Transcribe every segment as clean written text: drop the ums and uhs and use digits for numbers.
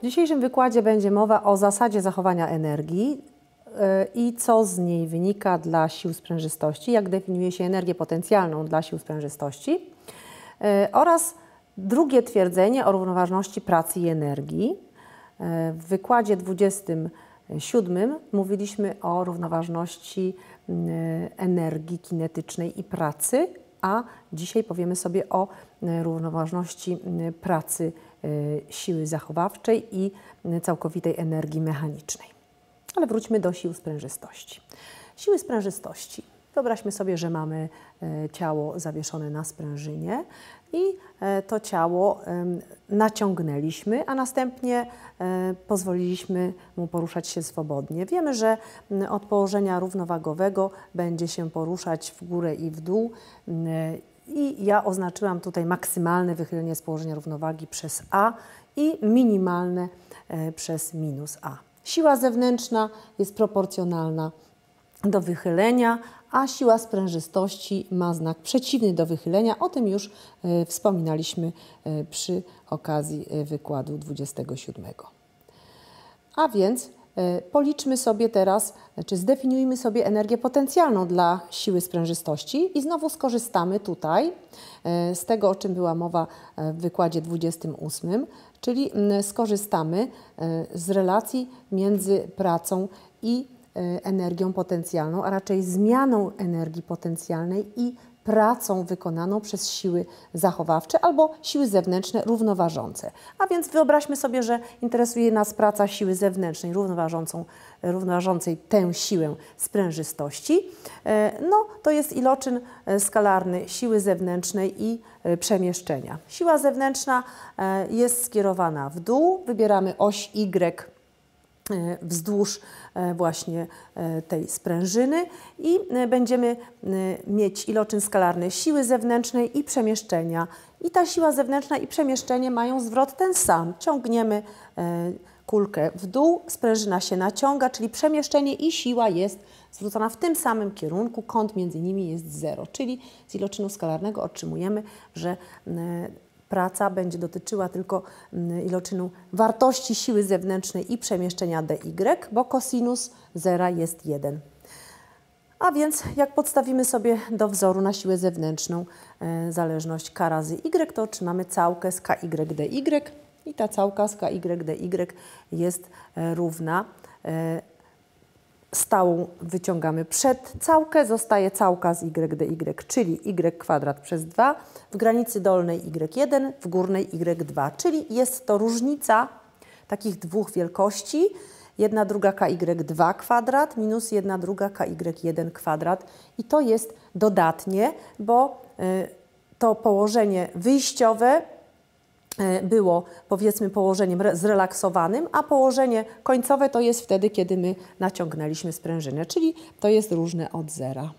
dzisiejszym wykładzie będzie mowa o zasadzie zachowania energii i co z niej wynika dla sił sprężystości, jak definiuje się energię potencjalną dla sił sprężystości oraz drugie twierdzenie o równoważności pracy i energii. W wykładzie 27 mówiliśmy o równoważności energii kinetycznej i pracy, a dzisiaj powiemy sobie o równoważności pracy siły zachowawczej i całkowitej energii mechanicznej. Ale wróćmy do sił sprężystości. Siły sprężystości. Wyobraźmy sobie, że mamy ciało zawieszone na sprężynie i to ciało naciągnęliśmy, a następnie pozwoliliśmy mu poruszać się swobodnie. Wiemy, że od położenia równowagowego będzie się poruszać w górę i w dół i ja oznaczyłam tutaj maksymalne wychylenie z położenia równowagi przez A i minimalne przez minus A. Siła zewnętrzna jest proporcjonalna do wychylenia, a siła sprężystości ma znak przeciwny do wychylenia. O tym już wspominaliśmy przy okazji wykładu 27. A więc policzmy sobie teraz, czy zdefiniujmy sobie energię potencjalną dla siły sprężystości i znowu skorzystamy tutaj z tego, o czym była mowa w wykładzie 28, czyli skorzystamy z relacji między pracą i energią potencjalną, a raczej zmianą energii potencjalnej i pracą wykonaną przez siły zachowawcze albo siły zewnętrzne równoważące. A więc wyobraźmy sobie, że interesuje nas praca siły zewnętrznej równoważącej tę siłę sprężystości. No, to jest iloczyn skalarny siły zewnętrznej i przemieszczenia. Siła zewnętrzna jest skierowana w dół, wybieramy oś Y wzdłuż właśnie tej sprężyny i będziemy mieć iloczyn skalarny siły zewnętrznej i przemieszczenia. I ta siła zewnętrzna i przemieszczenie mają zwrot ten sam. Ciągniemy kulkę w dół, sprężyna się naciąga, czyli przemieszczenie i siła jest zwrócona w tym samym kierunku, kąt między nimi jest 0, czyli z iloczynu skalarnego otrzymujemy, że praca będzie dotyczyła tylko iloczynu wartości siły zewnętrznej i przemieszczenia dy, bo kosinus zera jest 1. A więc jak podstawimy sobie do wzoru na siłę zewnętrzną zależność k razy y, to otrzymamy całkę z ky dy i ta całka z ky dy jest równa. Stałą wyciągamy przed całkę, zostaje całka z y dy, czyli y² przez 2, w granicy dolnej y1, w górnej y2, czyli jest to różnica takich dwóch wielkości, 1/2 ky2² minus 1/2 ky1² i to jest dodatnie, bo to położenie wyjściowe było, powiedzmy, położeniem zrelaksowanym, a położenie końcowe to jest wtedy, kiedy my naciągnęliśmy sprężynę, czyli to jest różne od zera.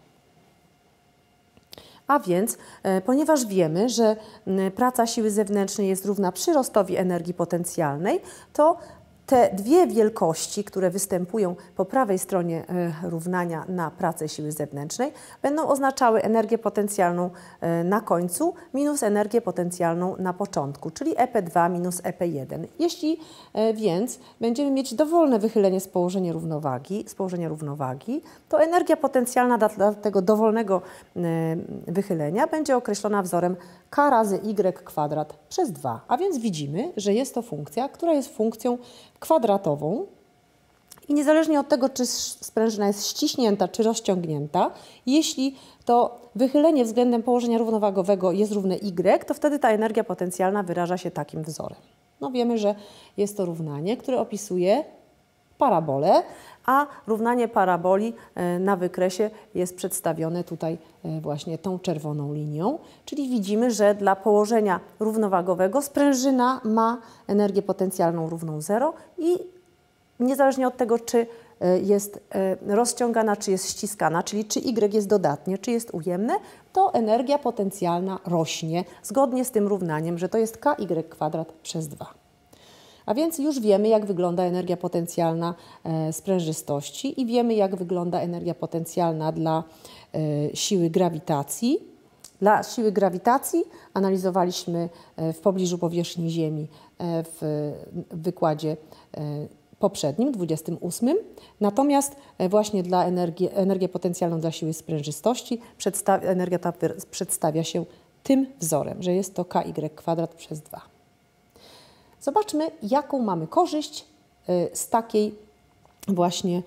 A więc, ponieważ wiemy, że praca siły zewnętrznej jest równa przyrostowi energii potencjalnej, to te dwie wielkości, które występują po prawej stronie równania na pracę siły zewnętrznej, będą oznaczały energię potencjalną na końcu minus energię potencjalną na początku, czyli EP2 minus EP1. Jeśli więc będziemy mieć dowolne wychylenie z położenia równowagi, to energia potencjalna dla tego dowolnego wychylenia będzie określona wzorem k razy y² przez 2. A więc widzimy, że jest to funkcja, która jest funkcją kwadratową i niezależnie od tego, czy sprężyna jest ściśnięta, czy rozciągnięta, jeśli to wychylenie względem położenia równowagowego jest równe y, to wtedy ta energia potencjalna wyraża się takim wzorem. No wiemy, że jest to równanie, które opisuje parabolę, a równanie paraboli na wykresie jest przedstawione tutaj właśnie tą czerwoną linią, czyli widzimy, że dla położenia równowagowego sprężyna ma energię potencjalną równą 0 i niezależnie od tego, czy jest rozciągana, czy jest ściskana, czyli czy y jest dodatnie, czy jest ujemne, to energia potencjalna rośnie zgodnie z tym równaniem, że to jest ky² przez 2. A więc już wiemy, jak wygląda energia potencjalna sprężystości i wiemy, jak wygląda energia potencjalna dla siły grawitacji. Dla siły grawitacji analizowaliśmy w pobliżu powierzchni Ziemi w wykładzie poprzednim, 28. Natomiast właśnie dla energię potencjalną dla siły sprężystości energia ta przedstawia się tym wzorem, że jest to ky² przez 2. Zobaczmy, jaką mamy korzyść z takiej właśnie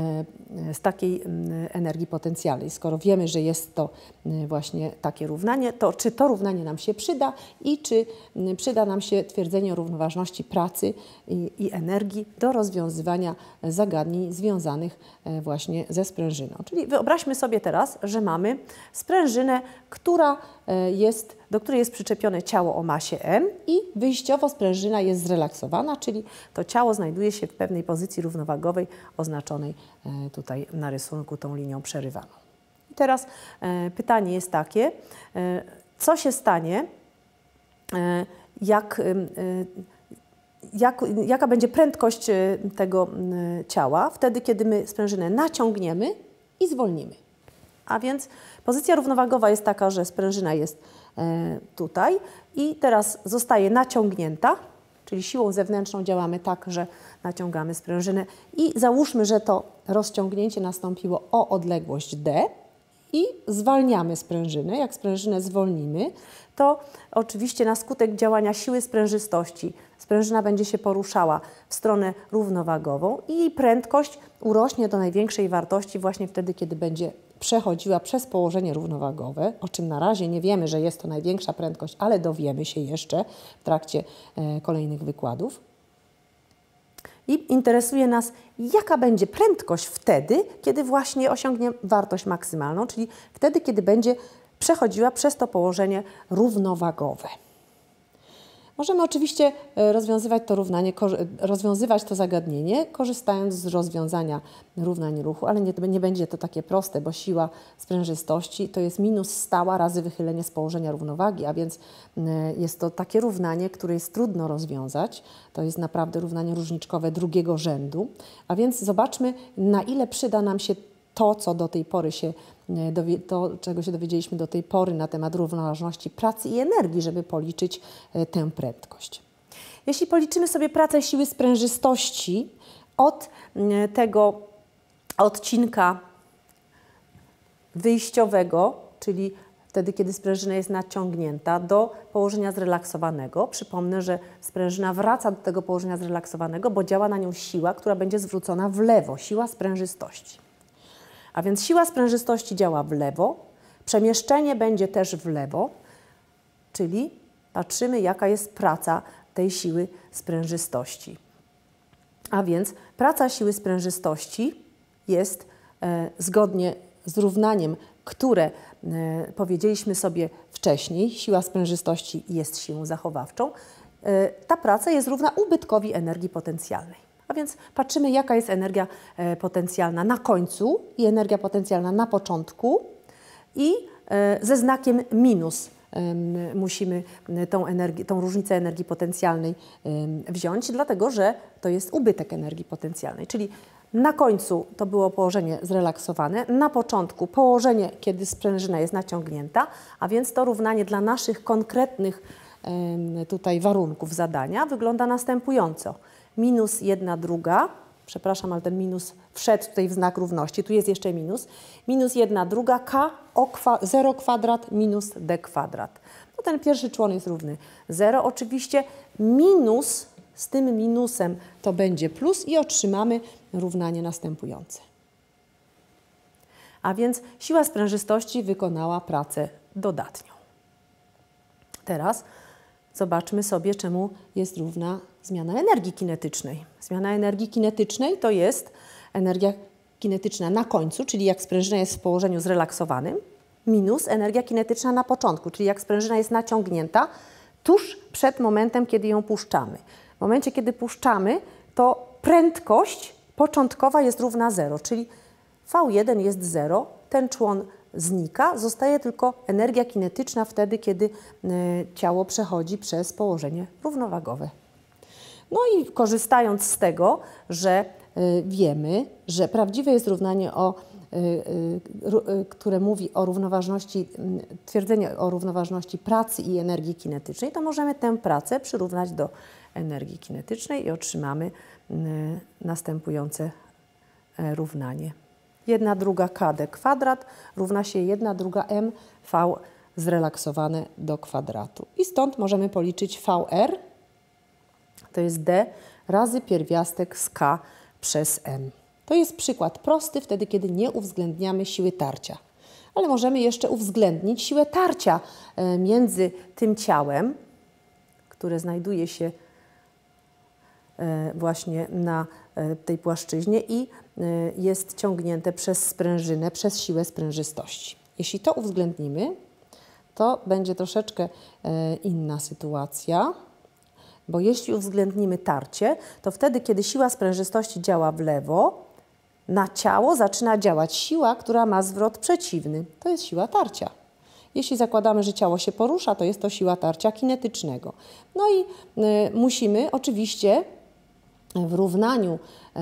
energii potencjalnej. Skoro wiemy, że jest to właśnie takie równanie, to czy to równanie nam się przyda i czy przyda nam się twierdzenie o równoważności pracy i energii do rozwiązywania zagadnień związanych właśnie ze sprężyną. Czyli wyobraźmy sobie teraz, że mamy sprężynę, do której jest przyczepione ciało o masie m i wyjściowo sprężyna jest zrelaksowana, czyli to ciało znajduje się w pewnej pozycji równowagowej oznaczonej tutaj na rysunku tą linią przerywaną. I teraz pytanie jest takie, co się stanie, jaka będzie prędkość tego ciała wtedy, kiedy my sprężynę naciągniemy i zwolnimy. A więc pozycja równowagowa jest taka, że sprężyna jest tutaj i teraz zostaje naciągnięta, czyli siłą zewnętrzną działamy tak, że naciągamy sprężynę i załóżmy, że to rozciągnięcie nastąpiło o odległość d i zwalniamy sprężynę. Jak sprężynę zwolnimy, to oczywiście na skutek działania siły sprężystości sprężyna będzie się poruszała w stronę równowagową i jej prędkość urośnie do największej wartości właśnie wtedy, kiedy będzie przechodziła przez położenie równowagowe, o czym na razie nie wiemy, że jest to największa prędkość, ale dowiemy się jeszcze w trakcie kolejnych wykładów. I interesuje nas, jaka będzie prędkość wtedy, kiedy właśnie osiągnie wartość maksymalną, czyli wtedy, kiedy będzie przechodziła przez to położenie równowagowe. Możemy oczywiście rozwiązywać to zagadnienie, korzystając z rozwiązania równań ruchu, ale nie będzie to takie proste, bo siła sprężystości to jest minus stała razy wychylenie z położenia równowagi, a więc jest to takie równanie, które jest trudno rozwiązać. To jest naprawdę równanie różniczkowe drugiego rzędu, a więc zobaczmy, na ile przyda nam się to, co do tej pory czego się dowiedzieliśmy do tej pory na temat równoważności pracy i energii, żeby policzyć tę prędkość. Jeśli policzymy sobie pracę siły sprężystości od tego odcinka wyjściowego, czyli wtedy, kiedy sprężyna jest naciągnięta, do położenia zrelaksowanego. Przypomnę, że sprężyna wraca do tego położenia zrelaksowanego, bo działa na nią siła, która będzie zwrócona w lewo, siła sprężystości. A więc siła sprężystości działa w lewo, przemieszczenie będzie też w lewo, czyli patrzymy, jaka jest praca tej siły sprężystości. A więc praca siły sprężystości jest zgodnie z równaniem, które powiedzieliśmy sobie wcześniej, siła sprężystości jest siłą zachowawczą, ta praca jest równa ubytkowi energii potencjalnej. A więc patrzymy, jaka jest energia potencjalna na końcu i energia potencjalna na początku i ze znakiem minus musimy tą różnicę energii potencjalnej wziąć, dlatego że to jest ubytek energii potencjalnej. Czyli na końcu to było położenie zrelaksowane, na początku położenie, kiedy sprężyna jest naciągnięta, a więc to równanie dla naszych konkretnych tutaj warunków zadania wygląda następująco. Minus 1/2, przepraszam, ale ten minus wszedł tutaj w znak równości, tu jest jeszcze minus, minus 1/2 k o 0² minus d². No ten pierwszy człon jest równy 0, oczywiście minus z tym minusem to będzie plus i otrzymamy równanie następujące. A więc siła sprężystości wykonała pracę dodatnią. Teraz zobaczmy sobie, czemu jest równa zmiana energii kinetycznej. Zmiana energii kinetycznej to jest energia kinetyczna na końcu, czyli jak sprężyna jest w położeniu zrelaksowanym, minus energia kinetyczna na początku, czyli jak sprężyna jest naciągnięta tuż przed momentem, kiedy ją puszczamy. W momencie, kiedy puszczamy, to prędkość początkowa jest równa 0, czyli V1 jest 0, ten człon znika, zostaje tylko energia kinetyczna wtedy, kiedy ciało przechodzi przez położenie równowagowe. No i korzystając z tego, że wiemy, że prawdziwe jest równanie o które mówi o równoważności, twierdzenie o równoważności pracy i energii kinetycznej, to możemy tę pracę przyrównać do energii kinetycznej i otrzymamy następujące równanie. 1/2 kd kwadrat równa się 1/2 mv zrelaksowane do kwadratu. I stąd możemy policzyć VR, to jest d razy pierwiastek z k przez m. To jest przykład prosty wtedy, kiedy nie uwzględniamy siły tarcia. Ale możemy jeszcze uwzględnić siłę tarcia między tym ciałem, które znajduje się właśnie na tej płaszczyźnie i jest ciągnięte przez sprężynę, przez siłę sprężystości. Jeśli to uwzględnimy, to będzie troszeczkę inna sytuacja, bo jeśli uwzględnimy tarcie, to wtedy, kiedy siła sprężystości działa w lewo, na ciało zaczyna działać siła, która ma zwrot przeciwny. To jest siła tarcia. Jeśli zakładamy, że ciało się porusza, to jest to siła tarcia kinetycznego. No i musimy oczywiście w równaniu,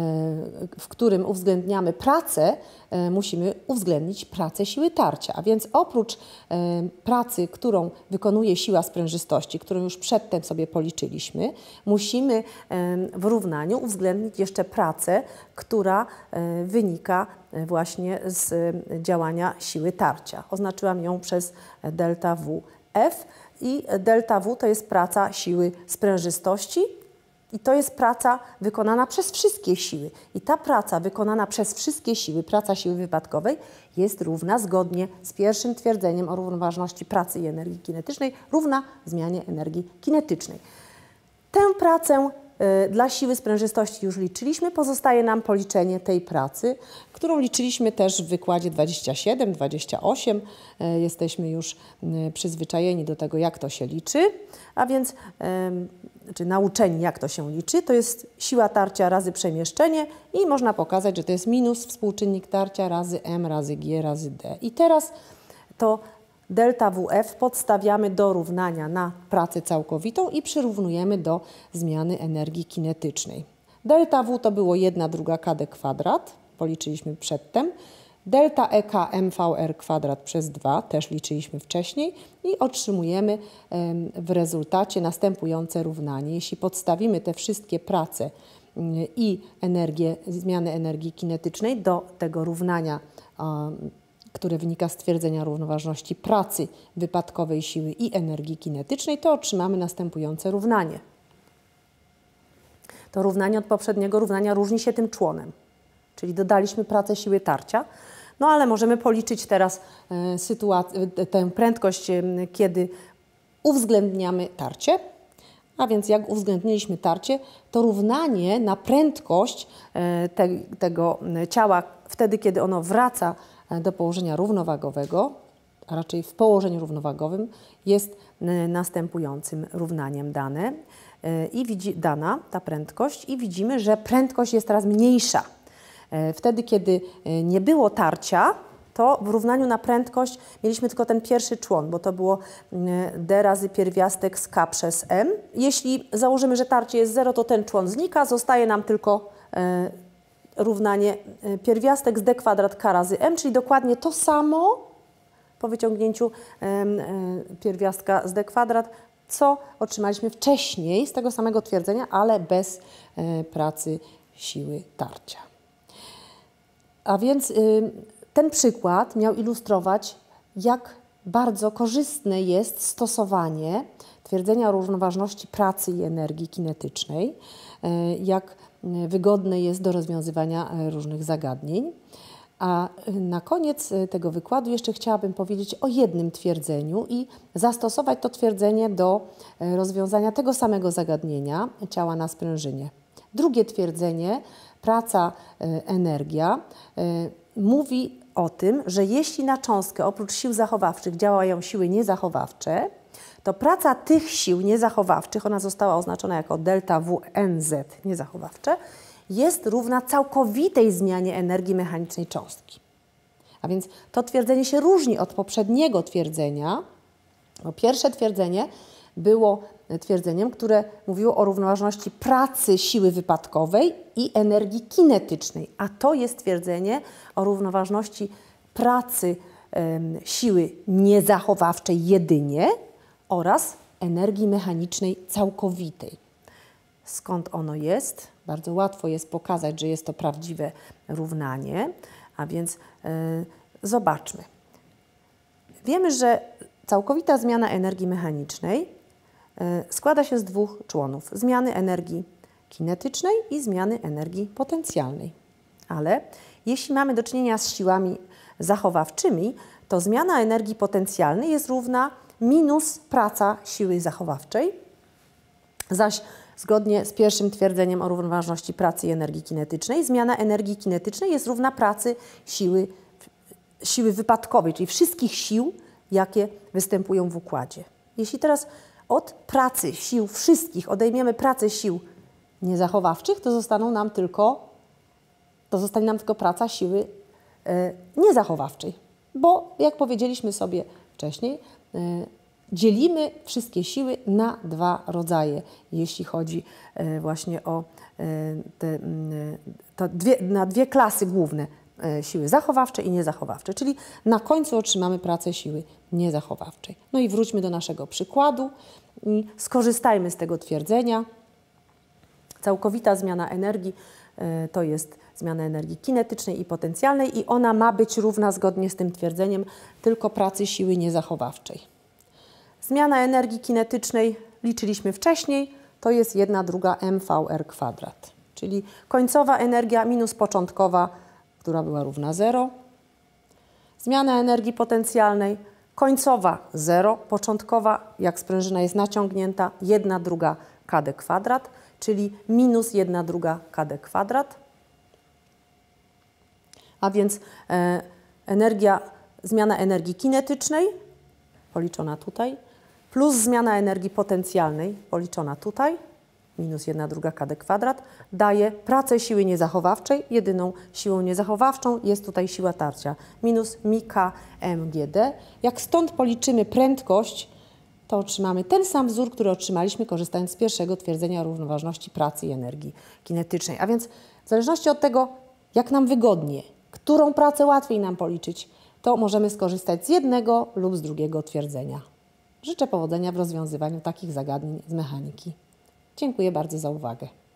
w którym uwzględniamy pracę, musimy uwzględnić pracę siły tarcia. A więc oprócz pracy, którą wykonuje siła sprężystości, którą już przedtem sobie policzyliśmy, musimy w równaniu uwzględnić jeszcze pracę, która wynika właśnie z działania siły tarcia. Oznaczyłam ją przez delta WF i delta W to jest praca siły sprężystości. I to jest praca wykonana przez wszystkie siły. I ta praca wykonana przez wszystkie siły, praca siły wypadkowej, jest równa, zgodnie z pierwszym twierdzeniem o równoważności pracy i energii kinetycznej, równa zmianie energii kinetycznej. Tę pracę dla siły sprężystości już liczyliśmy. Pozostaje nam policzenie tej pracy, którą liczyliśmy też w wykładzie 27, 28. Jesteśmy już przyzwyczajeni do tego, jak to się liczy, a więc czy nauczeni, jak to się liczy. To jest siła tarcia razy przemieszczenie i można pokazać, że to jest minus współczynnik tarcia razy m razy g razy d. I teraz to delta WF podstawiamy do równania na pracę całkowitą i przyrównujemy do zmiany energii kinetycznej. Delta W to było 1/2 kd kwadrat, policzyliśmy przedtem. Delta EK mVR kwadrat przez 2, też liczyliśmy wcześniej i otrzymujemy w rezultacie następujące równanie. Jeśli podstawimy te wszystkie prace i zmiany energii kinetycznej do tego równania, które wynika z twierdzenia równoważności pracy, wypadkowej siły i energii kinetycznej, to otrzymamy następujące równanie. To równanie od poprzedniego równania różni się tym członem, czyli dodaliśmy pracę siły tarcia, no ale możemy policzyć teraz tę prędkość, kiedy uwzględniamy tarcie, a więc jak uwzględniliśmy tarcie, to równanie na prędkość tego ciała wtedy, kiedy ono wraca do położenia równowagowego, a raczej w położeniu równowagowym, jest następującym równaniem dana ta prędkość i widzimy, że prędkość jest teraz mniejsza. Wtedy, kiedy nie było tarcia, to w równaniu na prędkość mieliśmy tylko ten pierwszy człon, bo to było d razy pierwiastek z k przez m. Jeśli założymy, że tarcie jest 0, to ten człon znika, zostaje nam tylko równanie pierwiastek z d kwadrat k razy m, czyli dokładnie to samo po wyciągnięciu pierwiastka z d kwadrat, co otrzymaliśmy wcześniej z tego samego twierdzenia, ale bez pracy siły tarcia. A więc ten przykład miał ilustrować, jak bardzo korzystne jest stosowanie twierdzenia o równoważności pracy i energii kinetycznej, jak wygodne jest do rozwiązywania różnych zagadnień. A na koniec tego wykładu jeszcze chciałabym powiedzieć o jednym twierdzeniu i zastosować to twierdzenie do rozwiązania tego samego zagadnienia ciała na sprężynie. Drugie twierdzenie, praca, energia, mówi o tym, że jeśli na cząstkę oprócz sił zachowawczych działają siły niezachowawcze, to praca tych sił niezachowawczych, ona została oznaczona jako delta WNZ niezachowawcze, jest równa całkowitej zmianie energii mechanicznej cząstki. A więc to twierdzenie się różni od poprzedniego twierdzenia, bo pierwsze twierdzenie było twierdzeniem, które mówiło o równoważności pracy siły wypadkowej i energii kinetycznej, a to jest twierdzenie o równoważności pracy siły niezachowawczej jedynie oraz energii mechanicznej całkowitej. Skąd ono jest? Bardzo łatwo jest pokazać, że jest to prawdziwe równanie, a więc zobaczmy. Wiemy, że całkowita zmiana energii mechanicznej składa się z dwóch członów. Zmiany energii kinetycznej i zmiany energii potencjalnej. Ale jeśli mamy do czynienia z siłami zachowawczymi, to zmiana energii potencjalnej jest równa minus praca siły zachowawczej, zaś zgodnie z pierwszym twierdzeniem o równoważności pracy i energii kinetycznej, zmiana energii kinetycznej jest równa pracy siły wypadkowej, czyli wszystkich sił, jakie występują w układzie. Jeśli teraz od pracy sił wszystkich odejmiemy pracę sił niezachowawczych, to zostanie nam tylko praca siły niezachowawczej. Bo jak powiedzieliśmy sobie wcześniej, dzielimy wszystkie siły na dwa rodzaje, jeśli chodzi właśnie o na dwie klasy główne, siły zachowawcze i niezachowawcze, czyli na końcu otrzymamy pracę siły niezachowawczej. No i wróćmy do naszego przykładu i skorzystajmy z tego twierdzenia. Całkowita zmiana energii to jest zmiana energii kinetycznej i potencjalnej i ona ma być równa zgodnie z tym twierdzeniem tylko pracy siły niezachowawczej. Zmiana energii kinetycznej liczyliśmy wcześniej, to jest 1/2 mvr², czyli końcowa energia minus początkowa, która była równa 0. Zmiana energii potencjalnej, końcowa 0, początkowa, jak sprężyna jest naciągnięta, 1/2 kd², czyli minus 1/2 kd². A więc zmiana energii kinetycznej, policzona tutaj, plus zmiana energii potencjalnej, policzona tutaj, minus 1/2 kd², daje pracę siły niezachowawczej. Jedyną siłą niezachowawczą jest tutaj siła tarcia, minus μk mgd. Jak stąd policzymy prędkość, to otrzymamy ten sam wzór, który otrzymaliśmy korzystając z pierwszego twierdzenia o równoważności pracy i energii kinetycznej. A więc w zależności od tego, jak nam wygodnie, którą pracę łatwiej nam policzyć, to możemy skorzystać z jednego lub z drugiego twierdzenia. Życzę powodzenia w rozwiązywaniu takich zagadnień z mechaniki. Dziękuję bardzo za uwagę.